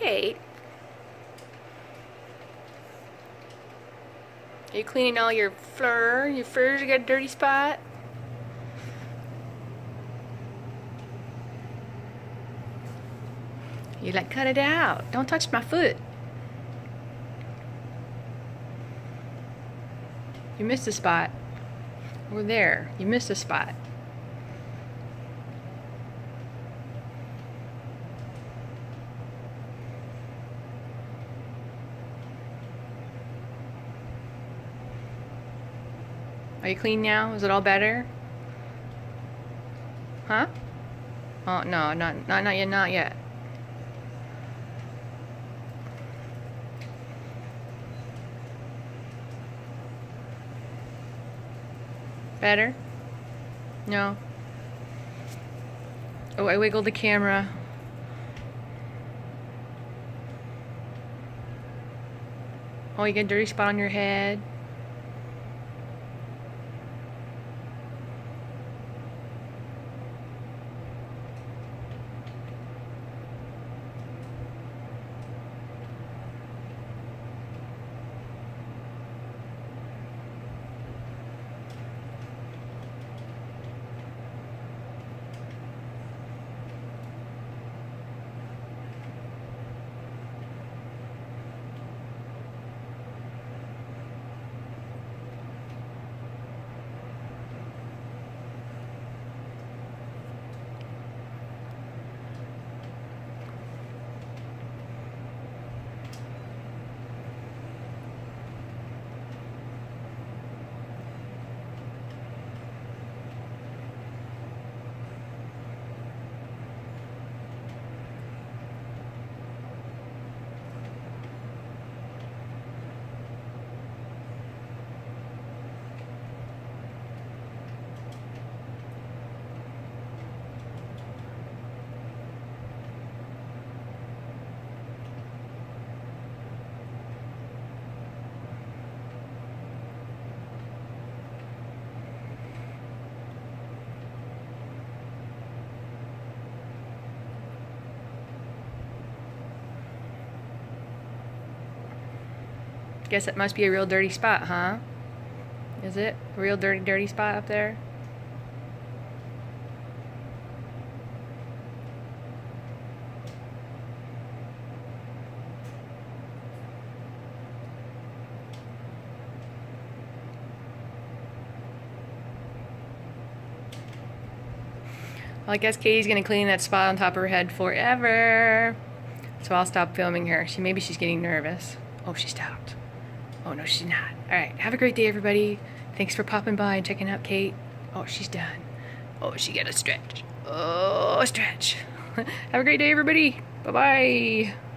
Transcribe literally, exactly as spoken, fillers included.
Kate. Are you cleaning all your fur? Your fur's got a dirty spot? You like, cut it out. Don't touch my foot. You missed a spot. Over there. You missed a spot. Are you clean now? Is it all better? Huh? Oh no, not not not yet, not yet. Better? No. Oh, I wiggled the camera. Oh, you got a dirty spot on your head. Guess it must be a real dirty spot, huh? Is it a real dirty, dirty spot up there? Well, I guess Katie's gonna clean that spot on top of her head forever. So I'll stop filming her. She maybe she's getting nervous. Oh, she stopped. Oh no, she's not. Alright, have a great day, everybody. Thanks for popping by and checking out Kate. Oh, she's done. Oh, she got a stretch. Oh, stretch. Have a great day, everybody. Bye-bye.